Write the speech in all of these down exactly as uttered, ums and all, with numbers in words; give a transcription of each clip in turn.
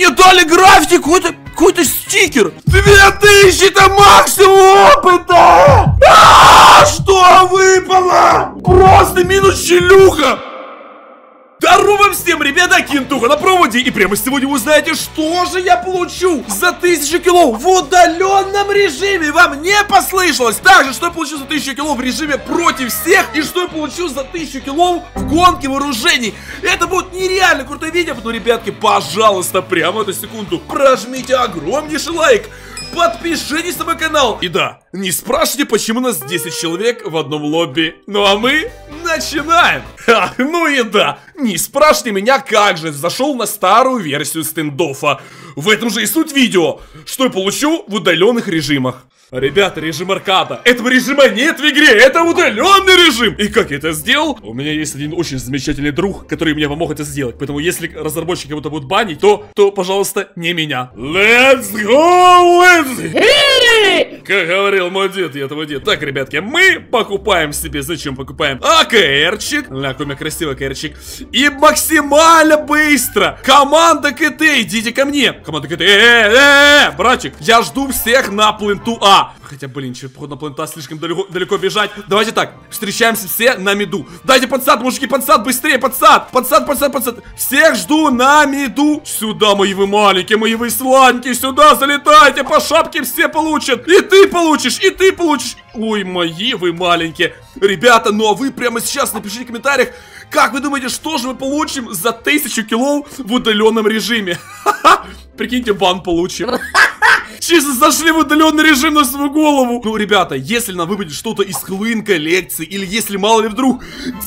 мне дали граффити, какой-то какой-то стикер. Две тысячи, это максимум опыта! А, что выпало? Просто минус челюха. Здорово всем, ребята, Кинтуха на проводе. И прямо сегодня вы узнаете, что же я получу за тысячу кило в удаленном режиме. Вам не послышалось? Также, что я получу за тысячу кило в режиме против всех. И что я получу за тысячу кило в гонке вооружений. Это будет нереально крутое видео. Но, ребятки, пожалуйста, прямо эту секунду прожмите огромнейший лайк. Подпишитесь на мой канал. И да, не спрашивайте, почему у нас десять человек в одном лобби. Ну а мы начинаем. Ха, ну и да, не спрашивайте меня, как же зашел на старую версию стендоффа. В этом же и суть видео. Что я получу в удаленных режимах. Ребята, режим аркада. Этого режима нет в игре, это удаленный режим. И как я это сделал? У меня есть один очень замечательный друг, который мне помог это сделать. Поэтому если разработчики кого-то будут банить, то, то, пожалуйста, не меня. Let's go, let's go. Как говорил мой дед, я этого дед. Так, ребятки, мы покупаем себе, зачем покупаем? АКРчик. Ля, какой у меня красивый АКРчик. И максимально быстро. Команда КТ, идите ко мне. Команда КТ, э-э-э, братчик, я жду всех на пленту А. Хотя, блин, че, походу на плента слишком далеко, далеко бежать. Давайте так, встречаемся все на миду. Дайте подсад, мужики, подсад, быстрее, подсад. Подсад, подсад, подсад. Всех жду на миду. Сюда, мои вы маленькие, мои вы сладенькие. Сюда залетайте, по шапке все получат. И ты получишь, и ты получишь. Ой, мои вы маленькие. Ребята, ну а вы прямо сейчас напишите в комментариях, как вы думаете, что же мы получим за тысячу кило в удаленном режиме? Ха-ха, прикиньте, бан получим. Чисто зашли в удаленный режим на свою голову. Ну, ребята, если нам выпадет что-то из Хэллоуин коллекции, или если мало ли вдруг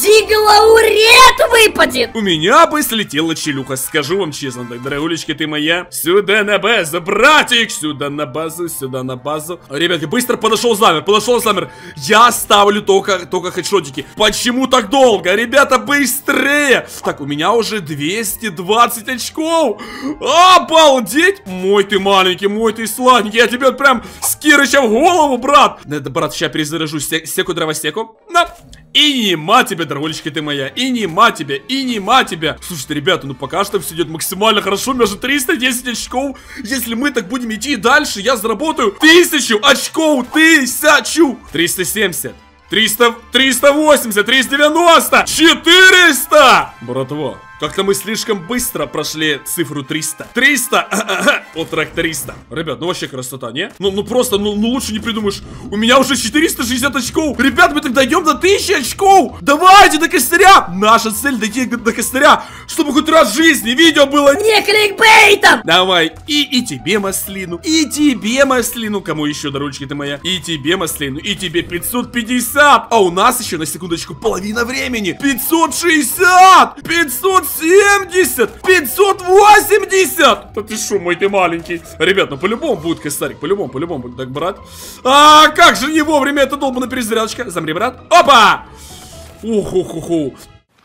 Диглаурет выпадет, у меня бы слетела челюха, скажу вам честно. Так, дорогулечка, ты моя. Сюда на базу, братик, сюда на базу, сюда на базу. Ребятки, быстро подошел замер, подошел замер. Я ставлю только, только хедшотики. Почему так долго? Ребята, быстрее. Так, у меня уже двести двадцать очков. Обалдеть. Мой ты маленький, мой ты сладкий. Я тебе вот прям с Кирыча в голову, брат. Это, брат, сейчас перезаряжу секу дровосеку. На. И нема тебя, дорогулечка ты моя. И нема тебя, и нема тебя. Слушайте, ребята, ну пока что все идет максимально хорошо. У меня же триста десять очков. Если мы так будем идти дальше, я заработаю тысячу очков. Тысячу. триста семьдесят. триста, триста восемьдесят, триста девяносто, четыреста! Братва, как-то мы слишком быстро прошли цифру триста. триста! От тракториста. Ребят, ну вообще красота, не? Ну, ну просто, ну, ну лучше не придумаешь. У меня уже четыреста шестьдесят очков. Ребят, мы так дойдем до тысячи очков. Давайте до костыря. Наша цель дойти до костыря, чтобы хоть раз в жизни видео было не кликбейтом. Давай, и, и тебе маслину, и тебе маслину. Кому еще, дорогулечка ты моя? И тебе маслину, и тебе пятьсот пятьдесят. А у нас еще на секундочку половина времени. пятьсот шестьдесят, пятьсот семьдесят, пятьсот восемьдесят. Да ты шо, мой ты маленький. Ребят, ну по-любому будет косарик. По-любому, по-любому будет так, брат. А как же не вовремя эта долбаная перезарядочка. Замри, брат. Опа! Уху-ху-ху.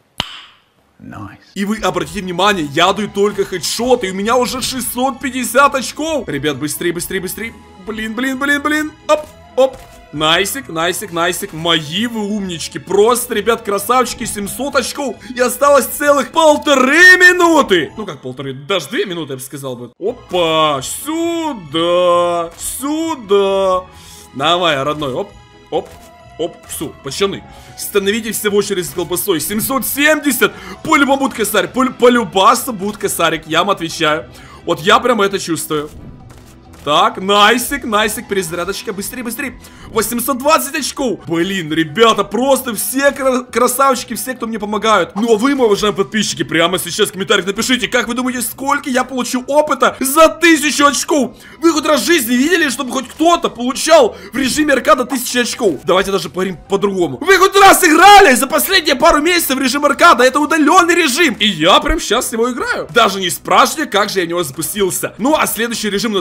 Nice. И вы обратите внимание, я даю только хедшоты, и у меня уже шестьсот пятьдесят очков. Ребят, быстрее, быстрее, быстрее. Блин, блин, блин, блин. Оп, оп. Найсик, найсик, найсик. Мои вы умнички. Просто, ребят, красавчики, семьсот очков. И осталось целых полторы минуты. Ну как полторы, даже две минуты, я бы сказал бы. Опа, сюда, сюда. Давай, родной, оп, оп. Оп, все, пацаны, становитесь все в очередь с колбасой. Семьсот семьдесят, по-любому будет косарик. По-любасу будет косарик, я вам отвечаю. Вот я прям это чувствую. Так, найсик, найсик, перезарядочка, быстрее, быстрее. восемьсот двадцать очков. Блин, ребята, просто все красавчики, все, кто мне помогают. Ну а вы, мои уважаемые подписчики, прямо сейчас в комментариях напишите, как вы думаете, сколько я получу опыта за тысячу очков. Вы хоть раз в жизни видели, чтобы хоть кто-то получал в режиме аркада тысячу очков? Давайте даже поговорим по-другому. Вы хоть раз играли за последние пару месяцев в режим аркада? Это удаленный режим. И я прям сейчас его играю. Даже не спрашивайте, как же я в него запустился. Ну а следующий режим у нас будет против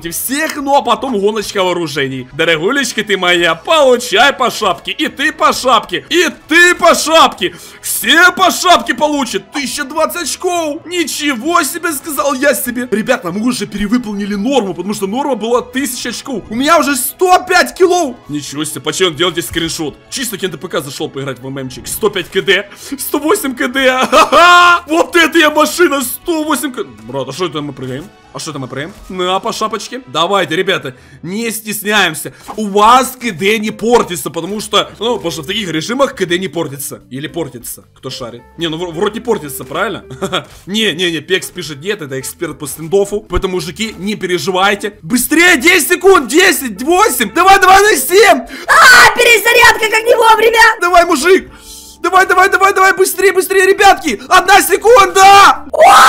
против всех, ну а потом гоночка вооружений. Дорогулечка ты моя, получай по шапке. И ты по шапке, и ты по шапке. Все по шапке получат. тысяча двадцать очков. Ничего себе, сказал я себе. Ребята, мы уже перевыполнили норму, потому что норма была тысяча очков. У меня уже сто пять килов. Ничего себе, почему делайте скриншот? Чисто к эн дэ пэ ка зашел поиграть в эм эм чик. сто пять кд, сто восемь кд. Ха-ха! Вот это я машина, сто восемь кд. Брат, а что это мы прыгаем? А что это мы прыгаем? На, по шапочке. Давайте, ребята, не стесняемся. У вас КД не портится, потому что, ну, потому что в таких режимах КД не портится. Или портится, кто шарит. Не, ну вроде не портится, правильно? Не-не-не, Пекс пишет нет, это эксперт по стендофу. Поэтому, мужики, не переживайте. Быстрее, десять секунд, десять, восемь, давай, давай на семь. А, перезарядка как не вовремя. Давай, мужик. Давай, давай, давай, давай, быстрее, быстрее, ребятки! Одна секунда!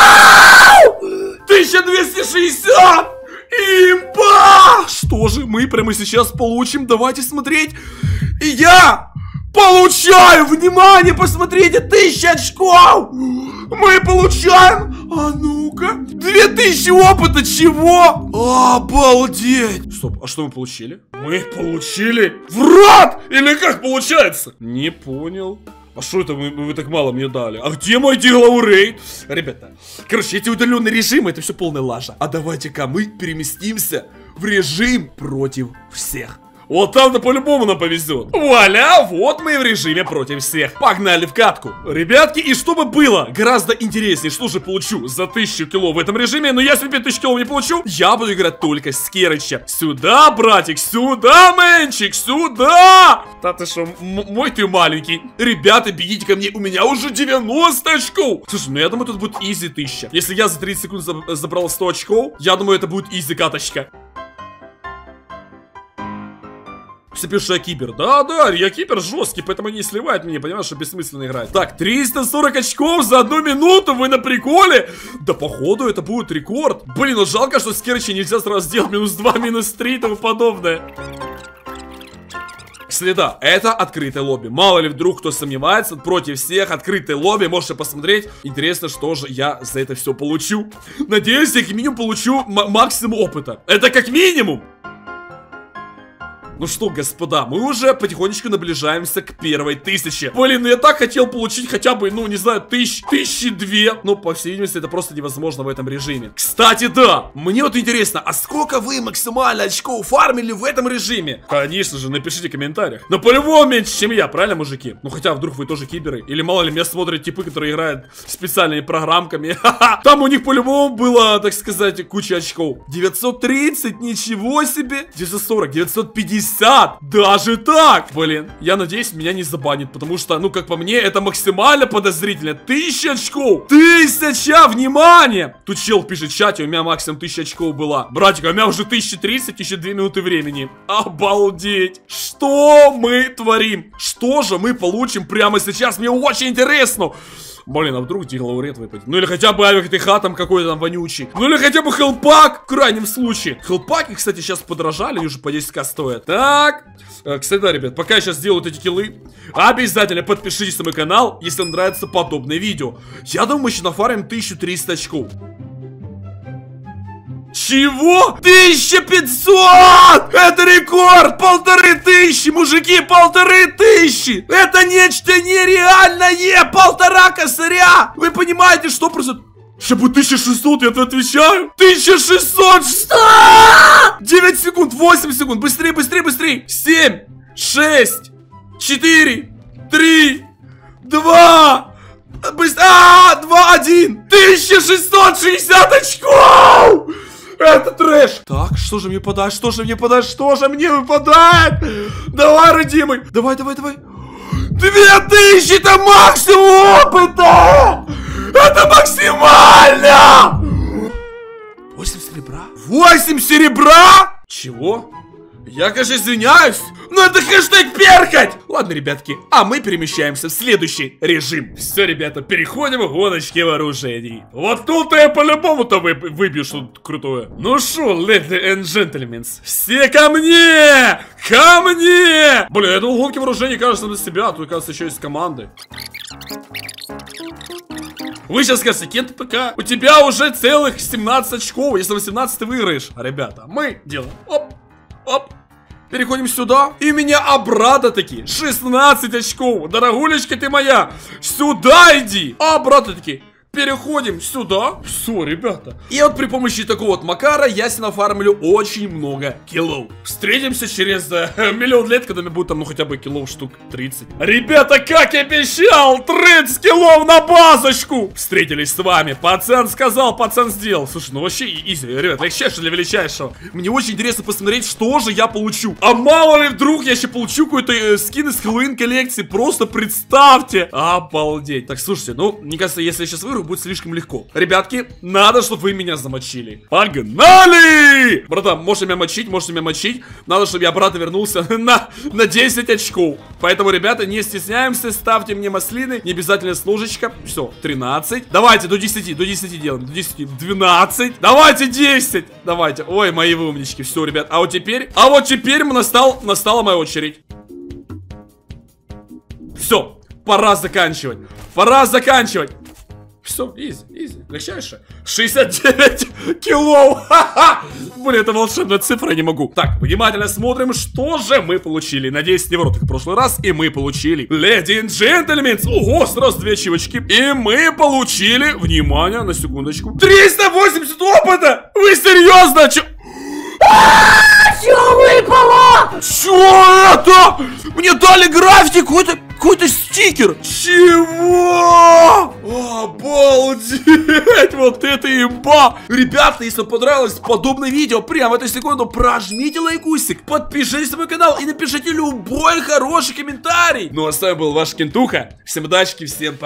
тысяча двести шестьдесят! Имба! Что же мы прямо сейчас получим? Давайте смотреть. И я получаю! Внимание, посмотрите, тысяча очков! Мы получаем... А ну-ка... две тысячи опыта, чего? Обалдеть! Стоп, а что мы получили? Мы получили... в рот! Или как получается? Не понял. А что это вы, вы так мало мне дали? А где мой Диглаурейт? Ребята, короче, эти удаленные режимы, это все полная лажа. А давайте-ка мы переместимся в режим против всех. Вот там-то по-любому нам повезет. Вуаля, вот мы в режиме против всех. Погнали в катку. Ребятки, и чтобы было гораздо интереснее, что же получу за тысячу кило в этом режиме, но я себе тысячу кило не получу, я буду играть только с Керыча. Сюда, братик, сюда, мэнчик, сюда. Да ты шо, мой ты маленький. Ребята, бегите ко мне, у меня уже девяносто очков. Слушай, ну я думаю, тут будет изи тысяча. Если я за тридцать секунд забрал сто очков, я думаю, это будет изи каточка. Все пишут, что я кибер. Да, да, я кибер жесткий, поэтому не сливает меня, понимаешь, что бессмысленно играть. Так, триста сорок очков за одну минуту, вы на приколе? Да, походу, это будет рекорд. Блин, ну жалко, что с Керыча нельзя сразу сделать минус два, минус три и тому подобное. Следа, это открытое лобби. Мало ли вдруг кто сомневается, против всех открытое лобби, можете посмотреть. Интересно, что же я за это все получу. Надеюсь, я как минимум получу максимум опыта. Это как минимум. Ну что, господа, мы уже потихонечку наближаемся к первой тысяче. Блин, ну я так хотел получить хотя бы, ну не знаю, тысяч, тысячи две. Но, по всей видимости, это просто невозможно в этом режиме. Кстати, да, мне вот интересно, а сколько вы максимально очков фармили в этом режиме? Конечно же, напишите в комментариях. Но по-любому меньше, чем я, правильно, мужики? Ну хотя, вдруг вы тоже киберы. Или мало ли, меня смотрят типы, которые играют специальными программками. Там у них по-любому было, так сказать, куча очков. девятьсот тридцать, ничего себе. девятьсот сорок, девятьсот пятьдесят. Даже так! Блин, я надеюсь, меня не забанит, потому что, ну, как по мне, это максимально подозрительно. Тысяча очков! Тысяча! Внимание! Тут чел пишет в чате, у меня максимум тысяча очков была. Братик, а у меня уже тысяча тридцать, еще две минуты времени. Обалдеть! Что мы творим? Что же мы получим прямо сейчас? Мне очень интересно! Блин, а вдруг Диглаурейт выпадет? Ну или хотя бы авик ТХ там какой-то там вонючий. Ну или хотя бы хелпак в крайнем случае. Хелпаки, кстати, сейчас подорожали, они уже по десять ка стоят. Так, кстати, да, ребят, пока я сейчас делаю вот эти киллы, обязательно подпишитесь на мой канал, если вам нравятся подобные видео. Я думаю, мы еще нафарим тысячу триста очков. Чего? тысяча пятьсот! Это рекорд! Полторы тысячи, мужики, полторы тысячи! Это нечто нереальное! Полтора косаря! Вы понимаете, что просто... Сейчас будет тысяча шестьсот, я отвечаю! тысяча шестьсот! Что? девять секунд, восемь секунд! Быстрее, быстрее, быстрее! семь, шесть, четыре, три, два... Быстро... А, два, один! тысяча шестьсот шестьдесят очков! Это трэш! Так, что же мне выпадает? Что же мне выпадает? Что же мне выпадает? Давай, родимый! Давай, давай, давай! Две тысячи! Это максимум опыта! Это максимально! Восемь серебра? Восемь серебра? Чего? Я, конечно, извиняюсь, но это хэштег перхоть! Ладно, ребятки, а мы перемещаемся в следующий режим. Все, ребята, переходим к гоночке вооружений. Вот тут я по-любому-то вы, выбью что-то крутое. Ну шо, ladies and gentlemen, все ко мне! Ко мне! Блин, я думал, гонки вооружений, кажется, на себя, а тут, кажется, еще есть команды. Вы сейчас скажете, Кент ПК, у тебя уже целых семнадцать очков, если восемнадцать ты выиграешь. Ребята, мы делаем оп, оп. Переходим сюда. И у меня обратно таки шестнадцать очков. Дорогулечка ты моя, сюда иди. Обратно таки переходим сюда. Все, ребята. И вот при помощи такого вот Макара я себе нафармлю очень много киллов. Встретимся через э, миллион лет, когда мне будет там, ну, хотя бы киллов штук тридцать. Ребята, как я обещал, тридцать киллов на базочку. Встретились с вами. Пацан сказал, пацан сделал. Слушай, ну вообще изи, ребят, легчайшее для величайшего. Мне очень интересно посмотреть, что же я получу. А мало ли вдруг я еще получу какой-то э, скин из Хэллоуин коллекции. Просто представьте. Обалдеть. Так, слушайте, ну, мне кажется, если я сейчас выиграю, будет слишком легко. Ребятки, надо, чтобы вы меня замочили. Погнали! Братан, можете меня мочить, можете меня мочить. Надо, чтобы я обратно вернулся на, на десять очков. Поэтому, ребята, не стесняемся, ставьте мне маслины. Не обязательно с ложечка. Все, тринадцать. Давайте, до десяти, до десяти делаем. До десяти, двенадцать. Давайте десять. Давайте. Ой, мои вы умнички. Все, ребят. А вот теперь, а вот теперь настал, настала моя очередь. Все, пора заканчивать. Пора заканчивать. Все, изи, изи, легчайше. шестьдесят девять килов. Ха-ха. Блин, это волшебная цифра, я не могу. Так, внимательно смотрим, что же мы получили. Надеюсь, не в рот, как в прошлый раз. И мы получили Леди и Джентльменс. Ого, сразу две чивочки. И мы получили, внимание, на секундочку, триста восемьдесят опыта. Вы серьезно? Че? Чё выпало? Чё это? Мне дали граффити, какой-то какой-то стикер. Чего? Обалдеть! Вот это имба! Ребята, если вам понравилось подобное видео, прямо в эту секунду прожмите лайкусик, подпишитесь на мой канал и напишите любой хороший комментарий. Ну а с вами был ваш Кентуха. Всем удачи, всем пока.